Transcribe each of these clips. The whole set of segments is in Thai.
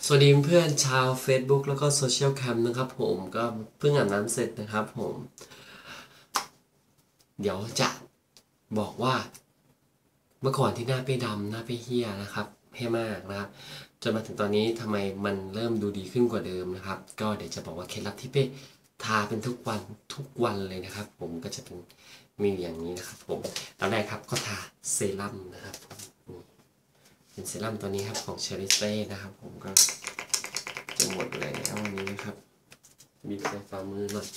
สวัสดีเพื่อนชาว Facebook แล้วก็โซเชียลแคมนะครับผมก็เพิ่งอาบน้ำเสร็จนะครับผมเดี๋ยวจะบอกว่าเมื่อก่อนที่หน้าเป้ดำหน้าเป้เฮียนะครับเฮียมากนะครับจนมาถึงตอนนี้ทำไมมันเริ่มดูดีขึ้นกว่าเดิมนะครับก็เดี๋ยวจะบอกว่าเคล็ดลับที่เป้ทาเป็นทุกวันเลยนะครับผมก็จะเป็นมีอย่างนี้นะครับผมตอนแรกครับก็ทาเซรั่มนะครับเป็นเซรั่มตัวนี้ครับของเชอริเซ่นะครับผมก็จะหมดแล้ววันนี้นะครับบีบใส่ฝ่ามือหน่อย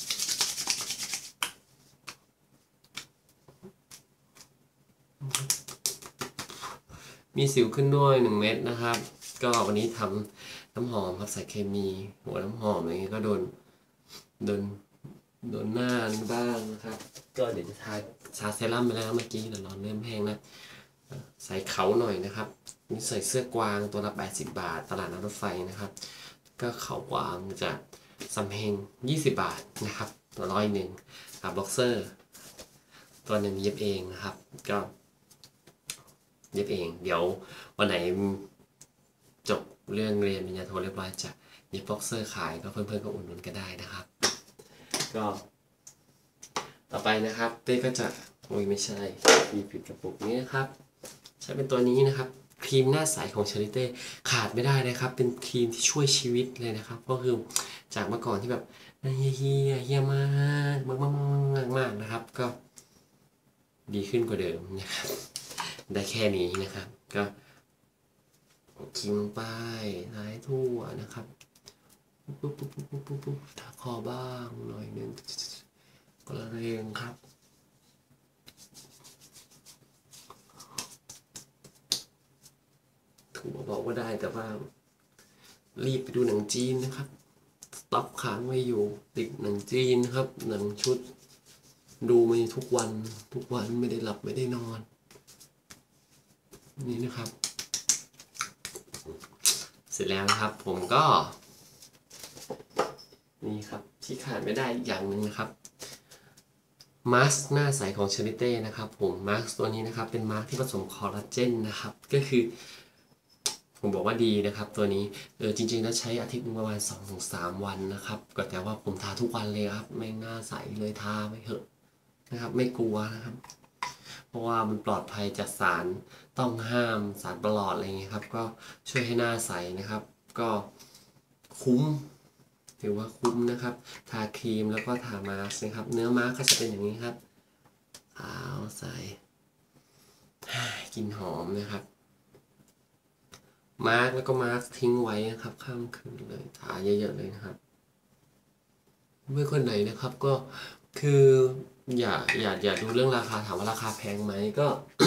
มีสิวขึ้นด้วย1 เม็ดนะครับก็วันนี้ทำน้ำหอมครับใส่เคมีหัวน้ำหอมอะไรเงี้ยก็โดนโดนหน้าบ้างนะครับก็เดี๋ยวจะทาเซรั่มไปแล้วเมื่อกี้แต่ร้อนเริ่มแห้งแล้วใส่เขาหน่อยนะครับนี่ใส่เสื้อกวางตัวละ80 บาทตลาดนัดรถไฟนะครับก็เขากวางจะสำเพ็ง20 บาทนะครับตัว101บ็อกเซอร์ตัวหนึ่งเย็บเองนะครับก็เย็บเองเดี๋ยววันไหนจบเรื่องเรียนปริญญาโทเรียบร้อยจะเย็บบ็อกเซอร์ขายก็เพื่อนๆก็อุดหนุนกันได้นะครับก็ต่อไปนะครับเต้ก็จะโอ้ยไม่ใช่มีปิดกระปุกนี้นะครับใช้เป็นตัวนี้นะครับครีมหน้าใสของชาริเต้ขาดไม่ได้เลยครับเป็นครีมที่ช่วยชีวิตเลยนะครับก็คือจากเมื่อก่อนที่แบบเฮียมากนะครับก็ดีขึ้นกว่าเดิมนะครับได้แค่นี้นะครับก็ครีมลงไปท้ายทั่วนะครับปุ๊บทาคอบ้างหน่อยนึงก็ละเรงครับถูบอกว่าได้แต่ว่ารีบไปดูหนังจีนนะครับสต็อกค้างไว้อยู่ติดหนังจีนครับหนังชุดดูมาทุกวันไม่ได้หลับไม่ได้นอนนี่นะครับเสร็จแล้วนะครับผมก็นี่ครับที่ขาดไม่ได้อีกอย่างหนึ่งนะครับมาสก์หน้าใสของเชอริเต้นะครับผมมาสก์ตัวนี้นะครับเป็นมาสก์ที่ผสมคอลลาเจนนะครับก็คือผมบอกว่าดีนะครับตัวนี้จริงๆแล้วใช้อาทิตย์นึงประมาณ2-3 วันนะครับก็แต่ว่าผมทาทุกวันเลยครับไม่หน้าใสเลยทาไปเถอะนะครับไม่กลัวนะครับเพราะว่ามันปลอดภัยจากสารต้องห้ามสารประหลอดอะไรเงี้ยครับก็ช่วยให้หน้าใสนะครับก็คุ้มถือว่าคุ้มนะครับทาครีมแล้วก็ทามาสก์นะครับเนื้อมาสก์ก็จะเป็นอย่างนี้ครับขาวใสกลิ่นหอมนะครับมาสก์แล้วก็มาสก์ทิ้งไว้นะครับข้ามคืนเลยทาเยอะๆเลยนะครับเมื่อคนไหนนะครับก็คืออย่าดูเรื่องราคาถามว่าราคาแพงไหมก็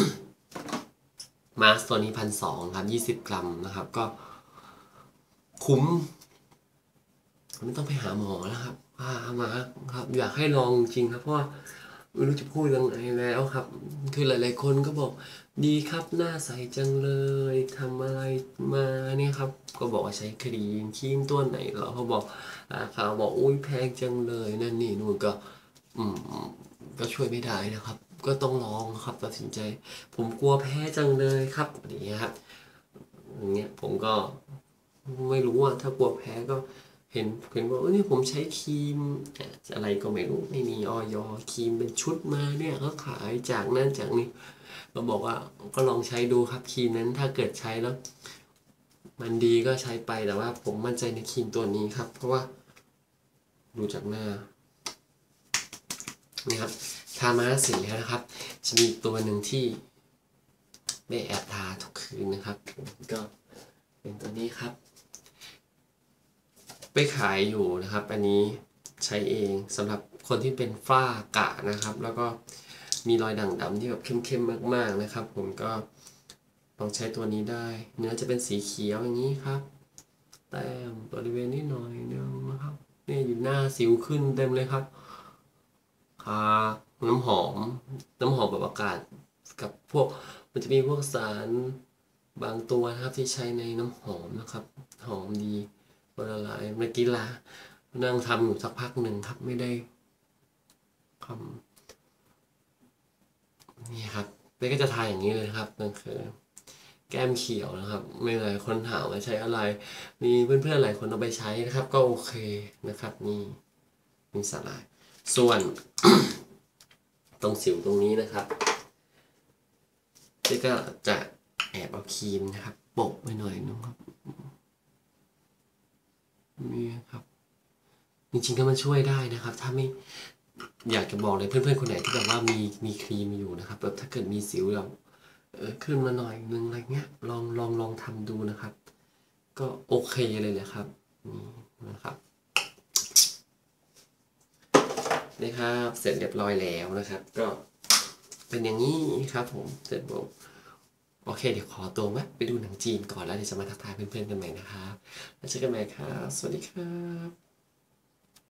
มาสก์ตัวนี้1,200ครับ20 กรัมนะครับก็คุ้มไม่ต้องไปหาหมอแล้วครับมาครับอยากให้ลองจริงครับเพราะว่าไม่รู้จะพูดยังไงแล้วครับคือหลายๆคนก็บอกดีครับหน้าใสจังเลยทำอะไรมาเนี่ยครับก็บอกว่าใช้ครีมตัวไหนเหรอเขาบอกราคาบอกอุ้ยแพงจังเลยนั่นนี่นู่นก็อืมก็ช่วยไม่ได้นะครับก็ต้องลองครับตัดสินใจผมกลัวแพ้จังเลยครับอย่างเงี้ยครับอย่างเงี้ยผมก็ไม่รู้ว่าถ้ากลัวแพ้ก็ เห็นว่านี่ผมใช้ครีมอะไรก็ไม่รู้ไม่มีออยครีมเป็นชุดมาเนี่ยก็ขายจากนั่นจากนี้เราบอกว่าก็ลองใช้ดูครับครีมนั้นถ้าเกิดใช้แล้วมันดีก็ใช้ไปแต่ว่าผมมั่นใจในครีมตัวนี้ครับเพราะว่าดูจากหน้านี่ครับทามาเสร็จแล้วนะครับจะมีตัวหนึ่งที่ได้แอบทาทุกคืนนะครับก็เป็นตัวนี้ครับ ไปขายอยู่นะครับอันนี้ใช้เองสำหรับคนที่เป็นฝ้ากระนะครับแล้วก็มีรอยด่างดำที่แบบเข้มๆมากๆนะครับผมก็ลองใช้ตัวนี้ได้เนื้อจะเป็นสีเขียวอย่างนี้ครับแต้มบริเวณนี้หน่อยนึงนะครับเนี่ยอยู่หน้าสิวขึ้นเต็มเลยครับทาน้ำหอมแบบอากาศกับพวกมันจะมีพวกสารบางตัวนะครับที่ใช้ในน้ำหอมนะครับหอมดีละลายเมื่อกี้นั่งทำอยู่สักพักหนึ่งครับไม่ได้ทำนี่ครับเต้ก็จะทายอย่างนี้เลยครับนั่นคือแก้มเขียวนะครับไม่หลายคนถามว่าใช้อะไร มีเพื่อนๆหลายคนเอาไปใช้นะครับ ก็โอเคนะครับนี่มีสาหร่ายส่วน ตรงสิวตรงนี้นะครับเจ๊ก็จะแอบเอาครีมนะครับโปะไปหน่อยนะครับนี่ครับจริงๆก็มันช่วยได้นะครับ ถ้าไม่อยากจะบอกเลยเพื่อนๆคนไหนที่แบบว่ามีครีมอยู่นะครับแบบถ้าเกิดมีสิวแบบขึ้นมาหน่อยนึงอะไรเงี้ยลองทำดูนะครับ ก็โอเคเลยแหละครับนี่นะครับนี่ครับเสร็จเรียบร้อยแล้วนะครับ ก็เป็นอย่างนี้ครับผมเสร็จปุ๊บโอเคเดี๋ยวขอตัวแวะไปดูหนังจีนก่อนแล้วเดี๋ยวจะมาทักทายเพื่อนๆกันใหม่นะครับแล้วเจอกันใหม่ครับสวัสดีครับ